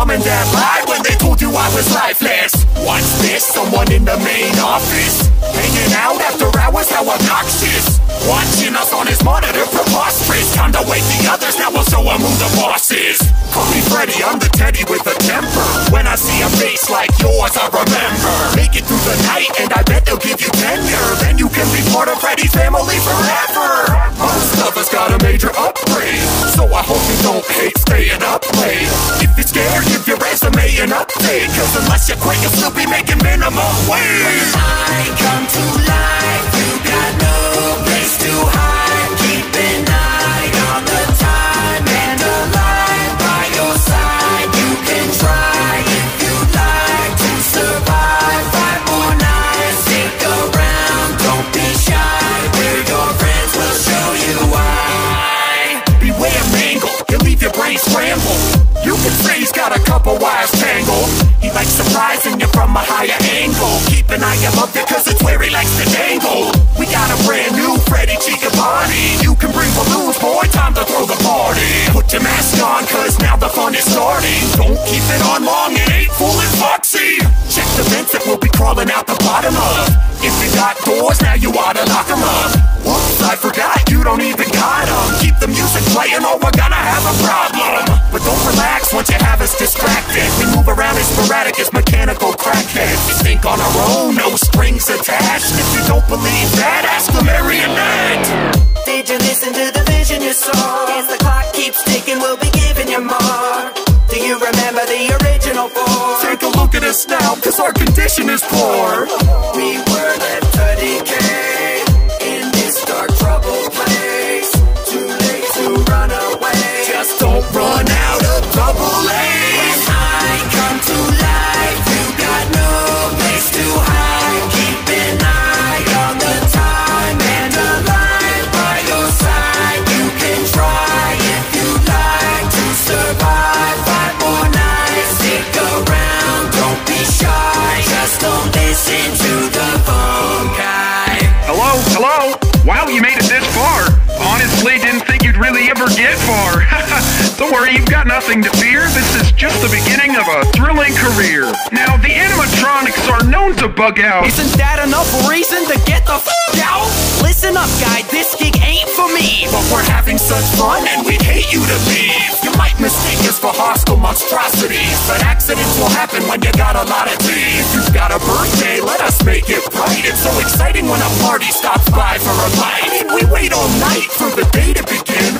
mom and dad lied when they told you I was lifeless. What's this? Someone in the main office? Hanging out after hours, how obnoxious. Watching us on his monitor, preposterous. Time to wake the others, now we'll show him who the boss is. Call me Freddy, I'm the teddy with a temper. When I see a face like yours, I remember. Make it through the night and I bet they'll give you tenure. Then you can be part of Freddy's family forever. Most of us got a major upgrade, so I hope you don't hate staying up late. If you're scared, give your resume an update, cause unless you quit, you'll still be making minimum wage. I come to life, you got no place to hide. Keep an eye on the time and a light by your side. You can try if you'd like to survive 5 more nights. Stick around, don't be shy. We're your friends, we'll show you why. Beware Mangle, he'll leave your brain scrambled. You can say he's got a couple wires tangled. He likes surprising you from a higher angle. Keep an eye above it cause it's where he likes to dangle. We got a brand new Freddy Chicabani. You can bring balloons, boy, time to throw the party. Put your mask on cause now the fun is starting. Don't keep it on long, it ain't fooling Foxy. Check the vents that we'll be crawling out the bottom of. If you got doors, now you oughta lock them up. Whoops, I forgot, you don't even got them. Keep the music playing or we're gonna have a problem. But don't relax once you have us distracted. We move around as sporadic as mechanical crackheads. We think on our own, no strings attached. If you don't believe that, ask the marionette. Did you listen to the vision you saw? As the clock keeps ticking, we'll be giving you more. Do you remember the original four? Take a look at us now, cause our condition is poor. We were left to decay in this dark, troubled place. Too late to run away. Just don't run out of double A's. I come to life, you got no place to hide. Keep an eye on the time and a light by your side. You can try if you'd like to survive 5 more nights. Stick around, don't be shy. Just don't listen to the phone guy. Hello? Hello? Wow, you made it this far. Honestly, didn't think you'd really ever get far. Don't worry, you've got nothing to fear. This is just the beginning of a thrilling career. Now, the animatronics are known to bug out. Isn't that enough reason to get the f*** out? Listen up, guy, this gig ain't for me. But we're having such fun and we'd hate you to leave. You might mistake us for hostile monstrosities, but accidents will happen when you got a lot of teeth. You've got a birthday, let us make it bright. It's so exciting when a party stops by for a bite. And we wait all night for the day to begin.